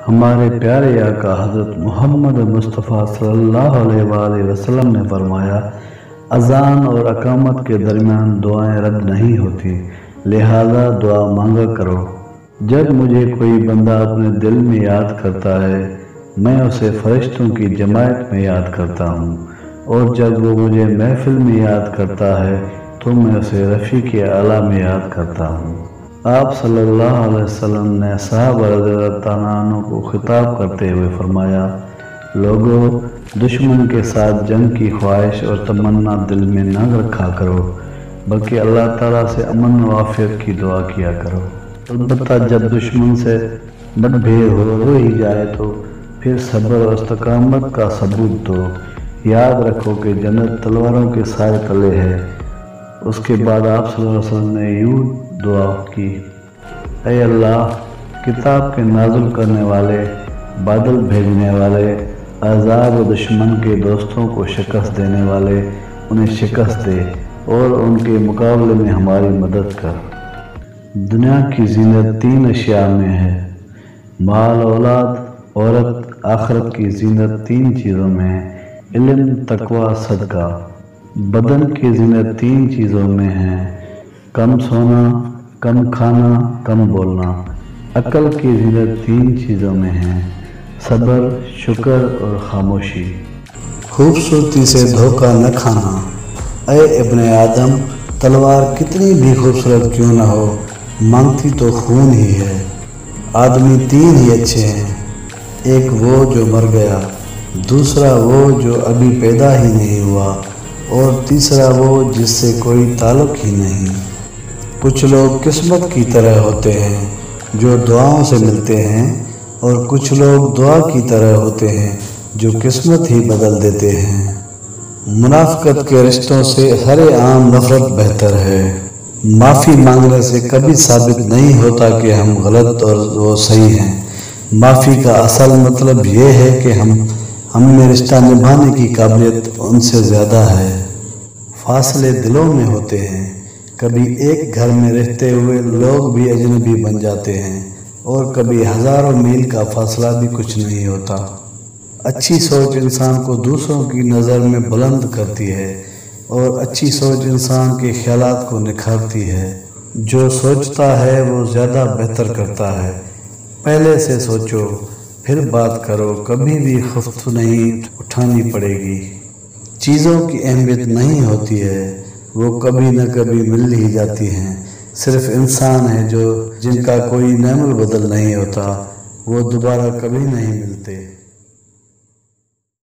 ہمارے پیارے آقا حضرت محمد مصطفیٰ صلی اللہ علیہ وآلہ وسلم نے فرمایا، اذان اور اقامت کے درمیان دعائیں رد نہیں ہوتی، لہذا دعا مانگا کرو۔ جب مجھے کوئی بندہ اپنے دل میں یاد کرتا ہے، میں اسے فرشتوں کی جماعت میں یاد کرتا ہوں، اور جب وہ مجھے محفل میں یاد کرتا ہے تو میں اسے رفیق اعلیٰ میں یاد کرتا ہوں۔ آپ صلی اللہ علیہ وسلم نے صحابہ رضی اللہ عنہ کو خطاب کرتے ہوئے فرمایا، لوگو، دشمن کے ساتھ جنگ کی خواہش اور تمنا دل میں نہ رکھا کرو، بلکہ اللہ تعالیٰ سے امن و عافیت کی دعا کیا کرو۔ البتہ جب دشمن سے مٹ بھیڑ ہو ہی جائے تو پھر صبر اور استقامت کا ثبوت دو۔ یاد رکھو کہ جنت تلواروں کے سائے تلے ہے۔ اس کے بعد آپ صلی اللہ علیہ وسلم نے یوں دعا کی، اے اللہ، کتاب کے نازل کرنے والے، بادل بھیجنے والے، عذاب و دشمن کے دوستوں کو شکست دینے والے، انہیں شکست دے اور ان کے مقابلے میں ہماری مدد کر۔ دنیا کی زینت 3 اشیاء میں ہے، مال، اولاد، عورت۔ آخرت کی زینت 3 چیزوں میں ہے، علم، تقوی، صدقہ۔ بدن کی زینت 3 چیزوں میں ہے، کم سونا، کم کھانا، کم بولنا۔ عقل کی زینت 3 چیزوں میں ہے، صبر، شکر اور خاموشی۔ خوبصورتی سے دھوکہ نہ کھانا۔ اے ابن آدم، تلوار کتنی بھی خوبصورت کیوں نہ ہو، مانگتی تو خون ہی ہے۔ آدمی 3 ہی اچھے ہیں، ایک وہ جو مر گیا، دوسرا وہ جو ابھی پیدا ہی نہیں ہوا، اور تیسرا وہ جس سے کوئی تعلق ہی نہیں۔ کچھ لوگ قسمت کی طرح ہوتے ہیں جو دعاؤں سے ملتے ہیں، اور کچھ لوگ دعا کی طرح ہوتے ہیں جو قسمت ہی بدل دیتے ہیں۔ منافقت کے رشتوں سے ہر عام نفرت بہتر ہے۔ معافی مانگنے سے کبھی ثابت نہیں ہوتا کہ ہم غلط اور وہ صحیح ہیں۔ معافی کا اصل مطلب یہ ہے کہ ہم میں رشتہ نبھانے کی قابلیت ان سے زیادہ ہے۔ فاصلے دلوں میں ہوتے ہیں، کبھی ایک گھر میں رہتے ہوئے لوگ بھی اجنبی بن جاتے ہیں، اور کبھی ہزاروں میل کا فاصلہ بھی کچھ نہیں ہوتا۔ اچھی سوچ انسان کو دوسروں کی نظر میں بلند کرتی ہے، اور اچھی سوچ انسان کے خیالات کو نکھارتی ہے۔ جو سوچتا ہے وہ زیادہ بہتر کرتا ہے۔ پہلے سے سوچو، پھر بات کرو، کبھی بھی خفت نہیں اٹھانی پڑے گی۔ چیزوں کی اہمیت نہیں ہوتی ہے، وہ کبھی نہ کبھی مل ہی جاتی ہیں۔ صرف انسان ہیں جن کا کوئی نعم البدل نہیں ہوتا، وہ دوبارہ کبھی نہیں ملتے۔